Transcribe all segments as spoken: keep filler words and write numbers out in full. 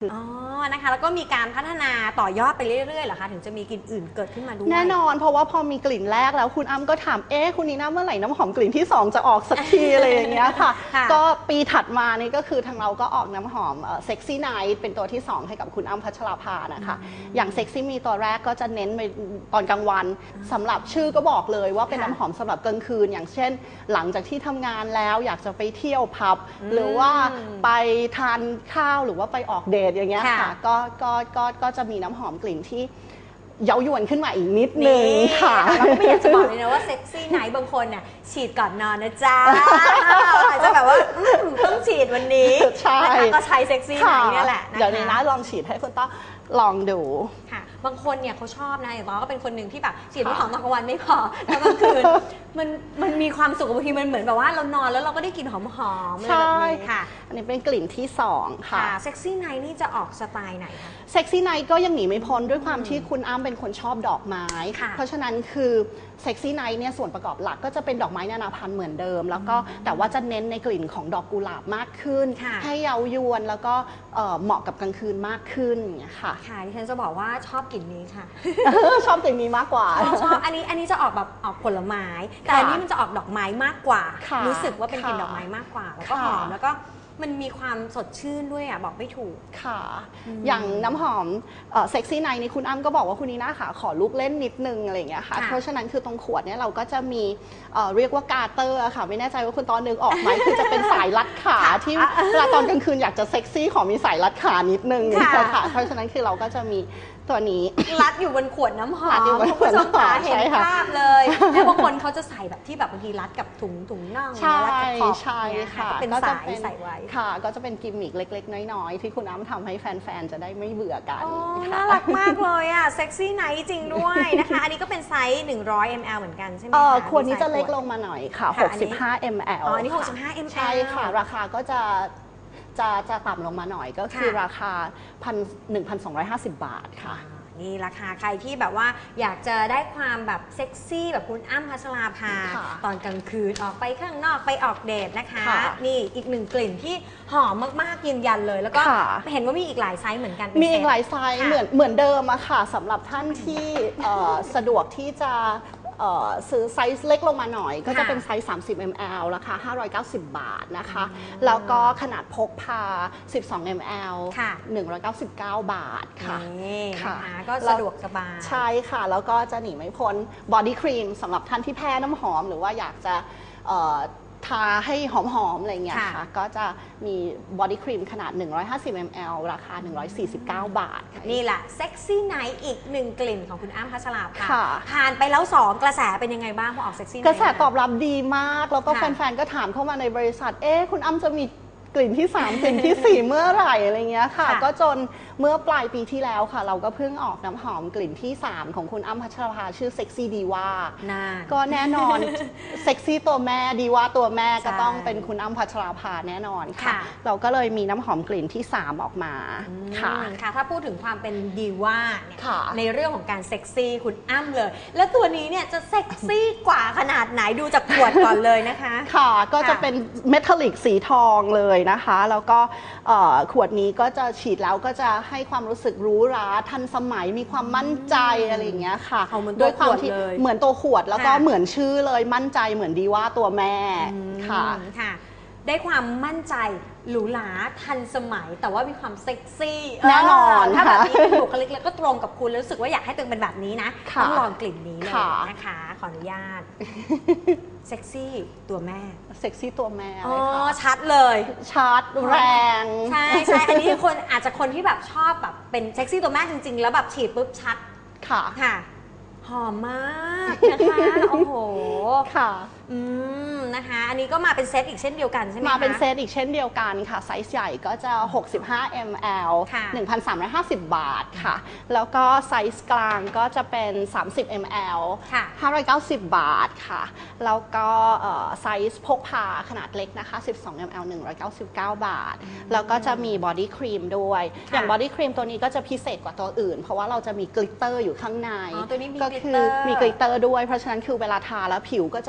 อ๋อนะคะแล้วก็มีการพัฒนาต่อยอดไปเรื่อยๆเหรอคะถึงจะมีกลิ่นอื่นเกิดขึ้นมาด้วยแน่นอนเพราะว่าพอมีกลิ่นแรกแล้วคุณอ้ำก็ถามเอ๊ะคุณนีน่าเมื่อไหร่น้ำหอมกลิ่นที่สองจะออกสักที อะไรอย่างเงี้ยค่ะก็ปีถัดมานี่ก็คือทางเราก็ออกน้ำหอมเซ็กซี่ไนท์เป็นตัวที่สองให้กับคุณอ้ำพัชราภานะคะอย่างเซ็กซี่มีตัวแรกก็จะเน้นไปตอนกลางวันสำหรับชื่อก็บอกเลยว่าเป็นน้ำหอมสำหรับกลางคืนอย่างเช่นหลังจากที่ทำงานแล้วอยากจะไปเที่ยวผับหรือว่าไปทานข้าวหรือว่าไปออกเดทอย่างเงี้ยค่ะก็ก็ก็ก็จะมีน้ำหอมกลิ่นที่เย้ายวนขึ้นมาอีกนิดนึงค่ะเราก็ไม่อยากจะบอกเลยนะว่าเซ็กซี่ไนท์บางคนเนี่ยฉีดก่อนนอนนะจ๊ะอาจจะแบบว่าต้องฉีดวันนี้ใช่ก็ใช้เซ็กซี่ไนท์นี่แหละเดี๋ยวนี้นะลองฉีดให้คุณต้อลองดูค่ะบางคนเนี่ยเขาชอบนะอย่างเราก็เป็นคนหนึ่งที่แบบฉีดน้ำหอมตอนกลางวันไม่พอแล้วกลางคืนมันมันมีความสุขบางทีมันเหมือนแบบว่าเรานอนแล้วเราก็ได้กลิ่นหอมๆอะไรแบบนี้ค่ะอันนี้เป็นกลิ่นที่สองค่ะเซ็กซี่ไนท์นี่จะออกสไตล์ไหนคะเซ็กซี่ไนท์ก็ยังหนีไม่พ้นด้วยความที่คุณอ้ำเป็นคนชอบดอกไม้เพราะฉะนั้นคือเซ็กซี่ไนท์เนี่ยส่วนประกอบหลักก็จะเป็นดอกไม้นานาพันธุ์เหมือนเดิมแล้วก็แต่ว่าจะเน้นในกลิ่นของดอกกุหลาบมากขึ้นให้เย้ายวนแล้วก็เหมาะกับกลางคืนมากขึ้นอย่างเงี้ยค่ะค่ะดิฉันจะบอกว่าชอบกลิ่นนี้ค่ะชอบกลิ่นนี้มากกว่าชอบอันนี้อันนี้จะออกแบบออกผลไม้แต่อันนี้มันจะออกดอกไม้มากกว่ารู้สึกว่าเป็นกลิ่นดอกไม้มากกว่าแล้วก็หอมแล้วก็มันมีความสดชื่นด้วยอ่ะบอกไม่ถูกค่ะอย่างน้ำหอมเซ็กซี่ไนท์นี่คุณอ้ำก็บอกว่าคุณนีน่าค่ะขอลูกเล่นนิดนึงอะไรอย่างเงี้ยค่ะเพราะฉะนั้นคือตรงขวดเนี่ยเราก็จะมีเรียกว่ากาเตอร์ค่ะไม่แน่ใจว่าคุณตอนนึงออกไหมคือจะเป็นสายรัดขาที่เวลาตอนกลางคืนอยากจะเซ็กซี่ขอมีสายรัดขานิดนึงค่ะเพราะฉะนั้นคือเราก็จะมีตัวนี้รัดอยู่บนขวดน้ำหอมคุณผู้ชมคะเห็นภาพเลยแล้วบางคนเขาจะใส่แบบที่แบบบางทีรัดกับถุงถุงน่องรัดกับคอใช่ค่ะเป็นสายใส่ไว้ค่ะก็จะเป็นกิมมิคเล็กๆน้อยๆที่คุณน้ำทำให้แฟนๆจะได้ไม่เบื่อกันน่ารักมากเลยอ่ะเซ็กซี่ไนท์จริงด้วยนะคะอันนี้ก็เป็นไซส์หนึ่งร้อยมิลลิลิตรเหมือนกันใช่ไหมคะขวดนี้จะเล็กลงมาหน่อยค่ะหกสิบห้ามิลลิลิตรอ๋ออันนี้หกสิบห้ามิลลิลิตรใช่ค่ะราคาก็จะจะจะต่ำลงมาหน่อยก็คือราคาหนึ่งพันสองร้อยห้าสิบบาทค่ะนี่ราคาใครที่แบบว่าอยากจะได้ความแบบเซ็กซี่แบบคุณอ้ำพัชราภาตอนกลางคืนออกไปข้างนอกไปออกเดทนะคะนี่อีกหนึ่งกลิ่นที่หอมมากๆยืนยันเลยแล้วก็เห็นว่ามีอีกหลายไซส์เหมือนกันมีอีกหลายไซส์เหมือนเหมือนเดิมอะค่ะสำหรับท่านที่สะดวกที่จะซื้อไซส์เล็กลงมาหน่อยก็จะเป็นไซส์สามสิบมิลลิลิตรราคาห้าร้อยเก้าสิบบาทนะคะแล้วก็ขนาดพกพาสิบสองมิลลิลิตรหนึ่งร้อยเก้าสิบเก้าบาทค่ะนี่นะคะก็สะดวกสบายใช่ค่ะแล้วก็จะหนีไม่พ้นบอดี้ครีมสำหรับท่านที่แพ้น้ำหอมหรือว่าอยากจะทาให้หอมๆอะไรเงี้ยค่ะก็จะมีบอดี้ครีมขนาดหนึ่งร้อยห้าสิบมิลลิลิตรราคาหนึ่งร้อยสี่สิบเก้าบาทนี่แหละเซ็กซี่ไนท์อีกหนึ่งกลิ่นของคุณอ้ำพัชราภาผ่านไปแล้วสองกระแสเป็นยังไงบ้างพอออกเซ็กซี่ไนท์กระแสตอบรับดีมากแล้วก็แฟนๆก็ถามเข้ามาในบริษัทเอ๊ะคุณอ้ำจะมีกลิ่นที่สามกลิ่นที่สี่เมื่อไหร่อะไรเงี้ยค่ะก็จนเมื่อปลายปีที่แล้วค่ะเราก็เพิ่งออกน้ำหอมกลิ่นที่สามของคุณอ้ำพัชราภาชื่อเซ็กซี่ดีว่าก็แน่นอนเซ็กซี่ตัวแม่ดีว่าตัวแม่ก็ต้องเป็นคุณอ้ำพัชราภาแน่นอนค่ะเราก็เลยมีน้ำหอมกลิ่นที่สามออกมาค่ะค่ะถ้าพูดถึงความเป็นดีว่าในเรื่องของการเซ็กซี่คุณอ้ำเลยแล้วตัวนี้เนี่ยจะเซ็กซี่กว่าขนาดไหนดูจากขวดก่อนเลยนะคะค่ะก็จะเป็นเมทัลลิกสีทองเลยนะคะแล้วก็ขวดนี้ก็จะฉีดแล้วก็จะให้ความรู้สึกหรูหราทันสมัยมีความมั่นใจอะไรอย่างเงี้ยค่ะด้วยความที่เหมือนตัวขวดแล้วก็เหมือนชื่อเลยมั่นใจเหมือนดีว่าตัวแม่ค่ะค่ะได้ความมั่นใจหรูหราทันสมัยแต่ว่ามีความเซ็กซี่แน่นอนถ้าแบบนี้เป็นบุคลิกแล้วก็ตรงกับคุณรู้สึกว่าอยากให้ตัวเป็นแบบนี้นะต้องลองกลิ่นนี้เลยนะคะขออนุญาตเซ็กซี่ตัวแม่เซ็กซี่ตัวแม่อ๋อชัดเลยชัดแรงใช่ใช่อันนี้คนอาจจะคนที่แบบชอบแบบเป็นเซ็กซี่ตัวแม่จริงๆแล้วแบบฉีดปุ๊บชัดค่ะค่ะหอมมากนะคะโอ้โหค่ะอืมนะคะอันนี้ก็มาเป็นเซตอีกเช่นเดียวกันใช่ไหมคะมาเป็นเซตอีกเช่นเดียวกันค่ะไซส์ใหญ่ก็จะหกสิบห้ามิลลิลิตร หนึ่งพันสามร้อยห้าสิบบาทค่ะแล้วก็ไซส์กลางก็จะเป็นสามสิบมิลลิลิตร ห้าร้อยเก้าสิบบาทค่ะแล้วก็ไซส์พกพาขนาดเล็กนะคะสิบสองมิลลิลิตร หนึ่งร้อยเก้าสิบเก้าบาทแล้วก็จะมีบอดี้ครีมด้วยอย่างบอดี้ครีมตัวนี้ก็จะพิเศษกว่าตัวอื่นเพราะว่าเราจะมีกลิตเตอร์อยู่ข้างในก็คือมีกลิตเตอร์ด้วยเพราะฉะนั้นคือเวลาทาแล้วผิวก็จะวิงวิง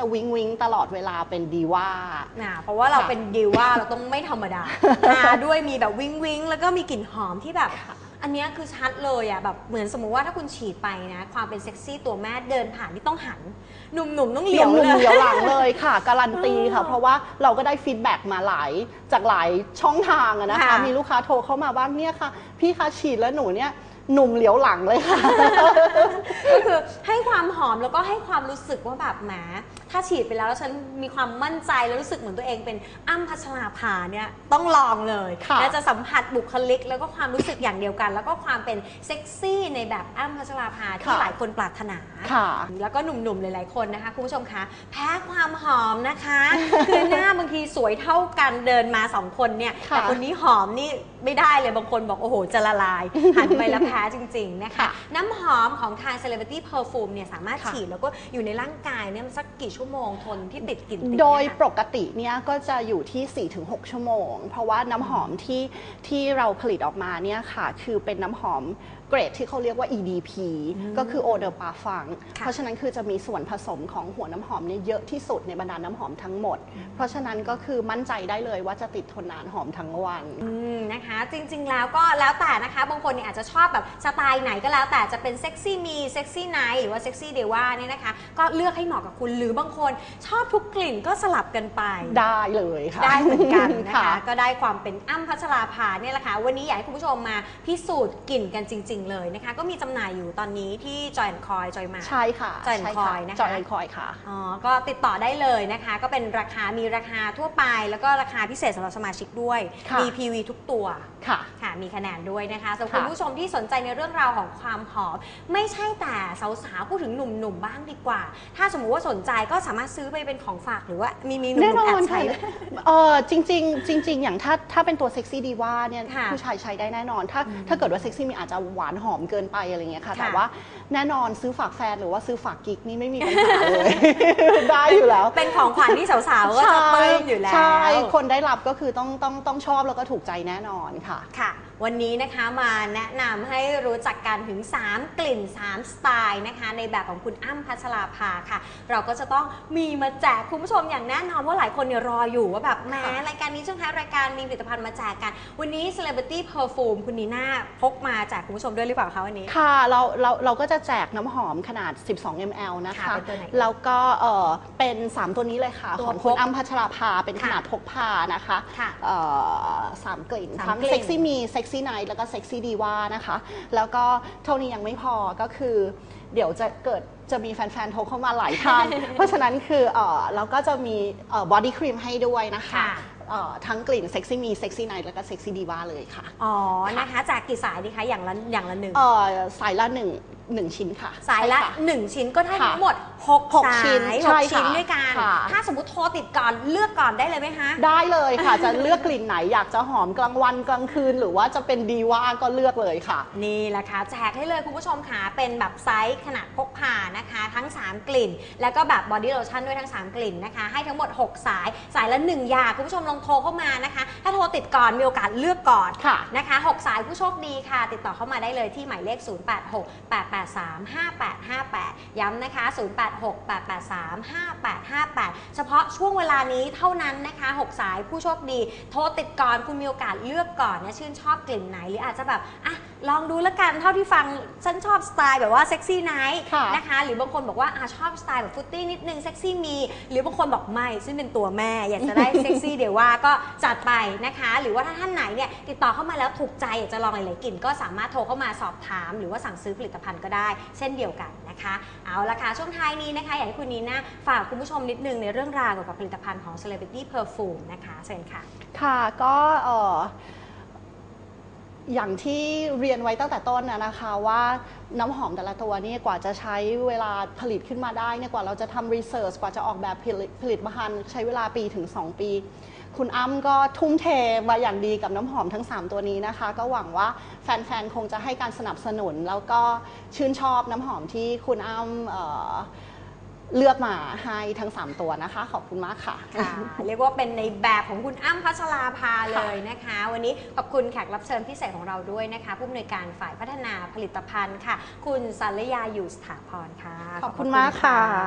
งตลอดเวลาเป็นดีว่านะเพราะว่าเราเป็นดีว่าเราต้องไม่ธรรมดาด้วยมีแบบวิงวิงแล้วก็มีกลิ่นหอมที่แบบอันนี้คือชัดเลยอ่ะแบบเหมือนสมมุติว่าถ้าคุณฉีดไปนะความเป็นเซ็กซี่ตัวแม่เดินผ่านที่ต้องหันหนุ่มๆต้องเหลียวเลยหนุ่มๆเหลียวหลังเลยค่ะการันตีค่ะเพราะว่าเราก็ได้ฟีดแบ็กมาหลายจากหลายช่องทางนะคะมีลูกค้าโทรเข้ามาว่าเนี่ยค่ะพี่คะฉีดแล้วหนูเนี่ยหนุ่มเหลียวหลังเลยค่ะก็คือให้ความหอมแล้วก็ให้ความรู้สึกว่าแบบแหมถ้าฉีดไปแล้วแล้วฉันมีความมั่นใจแล้วรู้สึกเหมือนตัวเองเป็นอ้ำพัชราภาเนี่ยต้องลองเลยและจะสัมผัสบุคลิกแล้วก็ความรู้สึกอย่างเดียวกันแล้วก็ความเป็นเซ็กซี่ในแบบอ้ำพัชราภาที่หลายคนปรารถนาแล้วก็หนุ่มๆหลายๆคนนะคะคุณผู้ชมคะแพ้ความหอมนะคะคือหน้าบางทีสวยเท่ากันเดินมาสองคนเนี่ยแต่คนนี้หอมนี่ไม่ได้เลยบางคนบอกโอ้โหจะละลายหันไปแล้วแพ้จริงๆนะคะน้ำหอมของทาง Celebrity Perfume เนี่ยสามารถฉีดแล้วก็อยู่ในร่างกายเนี่ยสักกี่ชั่วโมงทนที่ติดกลิ่นโดยปกติเนี่ยก็จะอยู่ที่ สี่ถึงหก ชั่วโมงเพราะว่าน้ำหอมที่ที่เราผลิตออกมาเนี่ยค่ะคือเป็นน้ำหอมเกรดที่เขาเรียกว่า อี ดี พี ก็คือ Eau de Parfum เพราะฉะนั้นคือจะมีส่วนผสมของหัวน้ำหอมเนี่ยเยอะที่สุดในบรรดาน้ำหอมทั้งหมดเพราะฉะนั้นก็คือมั่นใจได้เลยว่าจะติดทนนานหอมทั้งวันนะคะจริงๆแล้วก็แล้วแต่นะคะบางคนเนี่ยอาจจะชอบแบบสไตล์ไหนก็แล้วแต่จะเป็นเซ็กซี่มีเซ็กซี่ไนท์หรือว่าเซ็กซี่เดว่าเนี่ยนะคะก็เลือกให้เหมาะกับคุณหรือบางคนชอบทุกกลิ่นก็สลับกันไปได้เลยค่ะได้เหมือนกันนะคะก็ได้ความเป็นอ้ำพัชราภาเนี่ยแหละค่ะวันนี้อยากให้คุณผู้ชมมาพิสูจน์กลิ่นกันจริงๆเลยนะคะก็มีจำหน่ายอยู่ตอนนี้ที่จอยแอนด์คอยจอยมาใช่ค่ะจอยแอนด์คอยนะคะจอยแอนด์คอยค่ะอ๋อก็ติดต่อได้เลยนะคะก็เป็นราคามีราคาทั่วไปแล้วก็ราคาพิเศษสำหรับสมาชิกด้วยมี พี วี ทุกตัวค่ะค่ะมีคะแนนด้วยนะคะสำหรับคุณผู้ชมที่สนใจในเรื่องราวของความหอมไม่ใช่แต่สาวๆพูดถึงหนุ่มๆบ้างดีกว่าถ้าสมมุติว่าสนใจก็สามารถซื้อไปเป็นของฝากหรือว่ามีมีหนุ่มๆแอบใช้เออจริงๆจริงๆอย่างถ้าถ้าเป็นตัวเซ็กซี่ดีว่าเนี่ยผู้ชายใช้ได้แน่นอนถ้าถ้าเกิดว่าเซ็กซี่มีอาจจะหวานหอมเกินไปอะไรเงี้ยค่ะแต่ว่าแน่นอนซื้อฝากแฟนหรือว่าซื้อฝากกิ๊กนี่ไม่มีปัญหาเลยได้อยู่แล้วเป็นของขวัญที่สาวๆก็จะปลื้มอยู่แล้วใช่คนได้รับก็คือต้องต้องต้องชอบแล้วก็ถูกใจแน่นอนค่ะค่ะวันนี้นะคะมาแนะนำให้รู้จักกันถึงสามกลิ่นสามสไตล์นะคะในแบบของคุณอ้ำพัชราภาค่ะเราก็จะต้องมีมาแจกคุณผู้ชมอย่างแน่นอนว่าหลายคนเนี่ยรออยู่ว่าแบบแม้รายการนี้ช่วงท้ายรายการมีผลิตภัณฑ์มาแจกกันวันนี้ Celebrity Perfume คุณนีน่าพกมาแจกคุณผู้ชมด้วยหรือเปล่าคะวันนี้ค่ะเราเราเราก็จะแจกน้ำหอมขนาดสิบสองมิลลิลิตร นะคะแล้วก็เออเป็นสามตัวนี้เลยค่ะของคุณอ้ำพัชราภาเป็นขนาดพกพานะคะสามกลิ่นทั้งเซ็กซี่มีเซ็กซี่ไนท์แล้วก็เซ็กซี่ดีว่านะคะแล้วก็เท่านี้ยังไม่พอก็คือเดี๋ยวจะเกิดจะมีแฟนๆโทรเข้ามาหลายท่านเพราะฉะนั้นคือเออเราก็จะมีบอดี้ครีมให้ด้วยนะคะทั้งกลิ่นเซ็กซี่มีเซ็กซี่ไนท์แล้วก็เซ็กซี่ดีว่าเลยค่ะอ๋อนะคะจากกี่สายดีคะอย่างละอย่างละหนึ่งสายละหนึ่งหนึ่งชิ้นค่ะสายละหนึ่งชิ้นก็ได้ทั้งหมดหกชิ้นหกชิ้นด้วยกันถ้าสมมติโทรติดก่อนเลือกก่อนได้เลยไหมคะได้เลยค่ะจะเลือกกลิ่นไหนอยากจะหอมกลางวันกลางคืนหรือว่าจะเป็นดีว่าก็เลือกเลยค่ะนี่แหละค่ะแจกให้เลยคุณผู้ชมค่ะเป็นแบบไซส์ขนาดพกพานะคะทั้งสามกลิ่นแล้วก็แบบบอดี้โลชั่นด้วยทั้งสามกลิ่นนะคะให้ทั้งหมดหกสายสายละหนึ่งยาคุณผู้ชมลองโทรเข้ามานะคะถ้าโทรติดก่อนมีโอกาสเลือกก่อนนะคะหกสายผู้โชคดีค่ะติดต่อเข้ามาได้เลยที่หมายเลขศูนย์ แปด หก แปด แปด สาม ห้า แปด ห้า แปดย้ำนะคะศูนย์ แปด หก แปด แปด สาม ห้า แปด ห้า แปดเฉพาะช่วงเวลานี้เท่านั้นนะคะหกสายผู้โชคดีโทรติดก่อนคุณมีโอกาสเลือกก่อนนะชื่นชอบกลิ่นไหนหรืออาจจะแบบอ่ะลองดูแล้วกันเท่าที่ฟังฉันชอบสไตล์แบบว่าเซ็กซี่ไนท์นะคะหรือบางคนบอกว่าอ่ะชอบสไตล์แบบฟุตตี้นิดนึงเซ็กซี่มีหรือบางคนบอกไม่ซึ่งเป็นตัวแม่อยากจะได้เซ็กซี่เดี๋ยวว่าก็จัดไปนะคะหรือว่าถ้าท่านไหนเนี่ยติดต่อเข้ามาแล้วถูกใจอยากจะลองหลายๆกลิ่นก็สามารถโทรเข้ามาสอบถามหรือว่าสั่งซื้อผลิตภัณฑ์ก็ได้เช่นเดียวกันนะคะเอาละค่ะช่วงท้ายนี้นะคะอยากให้คุณนีน่าฝากคุณผู้ชมนิดนึงในเรื่องราวเกี่ยวกับผลิตภัณฑ์ของ Celebrity Perfume นะคะเชิญค่ะค่ะก็เอ่ออย่างที่เรียนไว้ตั้งแต่ต้นนะคะว่าน้ำหอมแต่ละตัวนี่กว่าจะใช้เวลาผลิตขึ้นมาได้เนี่ยกว่าเราจะทำรีเสิร์ชกว่าจะออกแบบผลิตภัณฑ์ใช้เวลาปีถึงสองปีคุณอ้ำก็ทุ่มเทมาอย่างดีกับน้ำหอมทั้งสามตัวนี้นะคะก็หวังว่าแฟนๆคงจะให้การสนับสนุนแล้วก็ชื่นชอบน้ำหอมที่คุณอ้ำเอ่อเลือกมาให้ทั้งสามตัวนะคะขอบคุณมากค่ะเรียกว่าเป็นในแบบของคุณอ้ำพัชราภาเลยนะคะวันนี้ขอบคุณแขกรับเชิญพิเศษของเราด้วยนะคะผู้อำนวยการฝ่ายพัฒนาผลิตภัณฑ์ค่ะคุณสัลยาอยู่สถาพรค่ะขอบคุณมากค่ะ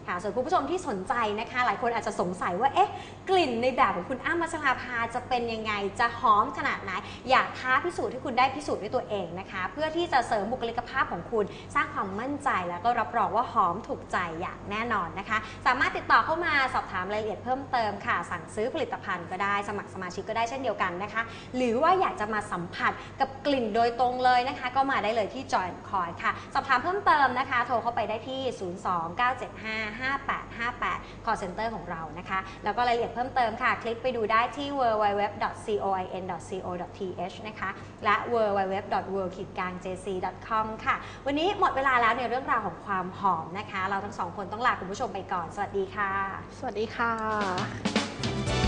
ค่ะส่วนคุณผู้ชมที่สนใจนะคะหลายคนอาจจะสงสัยว่าเอ๊ะกลิ่นในแบบของคุณอ้ำพัชราภาจะเป็นยังไงจะหอมขนาดไหนอยากท้าพิสูจน์ให้คุณได้พิสูจน์ด้วยตัวเองนะคะเพื่อที่จะเสริมบุคลิกภาพของคุณสร้างความมั่นใจแล้วก็รับรองว่าหอมถูกใจอย่างแน่นอนนะคะสามารถติดต่อเข้ามาสอบถามรายละเอียดเพิ่มเติมค่ะสั่งซื้อผลิตภัณฑ์ก็ได้สมัครสมาชิกก็ได้เช่นเดียวกันนะคะหรือว่าอยากจะมาสัมผัสกับกลิ่นโดยตรงเลยนะคะก็มาได้เลยที่ Joy แอนด์ Coy ค่ะสอบถามเพิ่มเติมนะคะโทรเข้าไปได้ที่ ศูนย์ สอง เก้า เจ็ด ห้า ห้า แปด ห้า แปด call center ของเรานะคะแล้วก็รายละเอียดเพิ่มเติมค่ะคลิกไปดูได้ที่ ดับเบิลยู ดับเบิลยู ดับเบิลยู ดอท ซี โอ ไอ เอ็น ดอท ซี โอ ดอท ที เอช นะคะและ ดับเบิลยู ดับเบิลยู ดับเบิลยู ดอท เวิลด์ เจ ซี ดอท คอม ค่ะวันนี้หมดเวลาแล้วในเรื่องราวของความหอมนะคะเราทั้งสองคนต้องลาคุณผู้ชมไปก่อนสวัสดีค่ะสวัสดีค่ะ